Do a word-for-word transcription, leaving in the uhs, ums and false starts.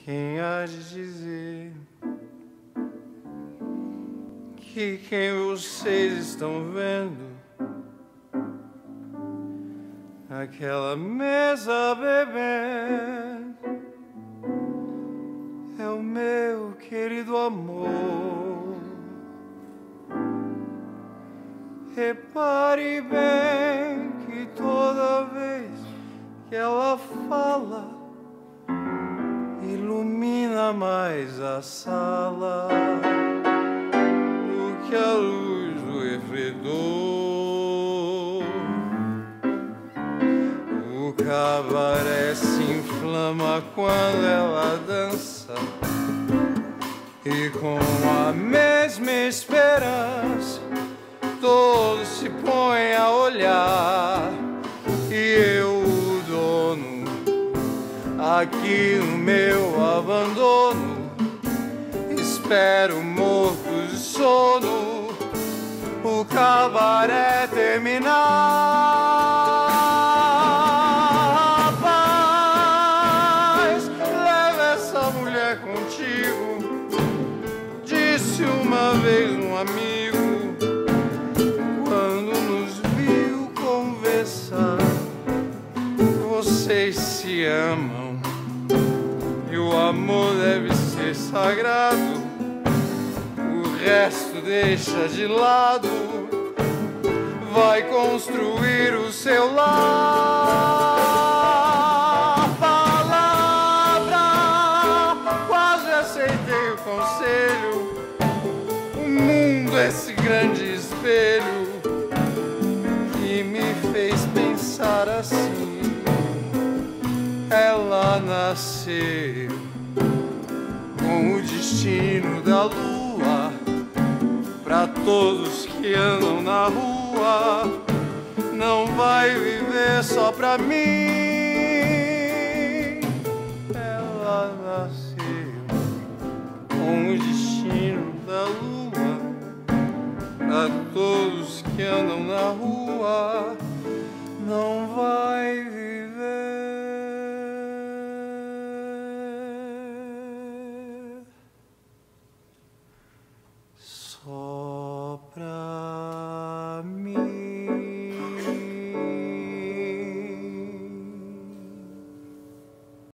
Quem há de dizer que quem vocês estão vendo naquela mesa bebendo é o meu querido amor? Repare bem que toda vez que ela fala ilumina mais a sala do que a luz do refletor. O cabaré se inflama quando ela dança e com a mesma esperança todos se põem a olhar. E eu, o dono, aqui no meu abandono, espero morto de sono o cabaré terminar. Rapaz, leva essa mulher contigo, disse uma vez um amigo quando nos viu conversar. Vocês se amam e o amor deve ser sagrado, o resto deixa de lado, vai construir o seu lar. Palavra, quase aceitei o conselho, o mundo é esse grande espelho que me fez pensar assim. Ela nasceu com o destino da lua, pra todos que andam na rua, não vai viver só pra mim. Ela nasceu com o destino da lua, pra todos que andam na rua, não vai viver